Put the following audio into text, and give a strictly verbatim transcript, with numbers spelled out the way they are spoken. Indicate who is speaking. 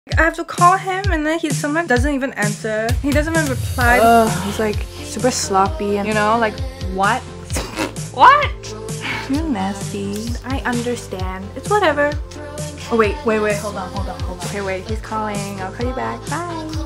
Speaker 1: I have to call him and then he sometimes doesn't even answer. He doesn't even reply.
Speaker 2: Ugh, he's like super sloppy and you know, like what? What? You're nasty.
Speaker 1: I understand. It's whatever. Oh wait, wait, wait, hold on, hold on, hold on.
Speaker 2: Okay, wait, he's calling. I'll call you back. Bye.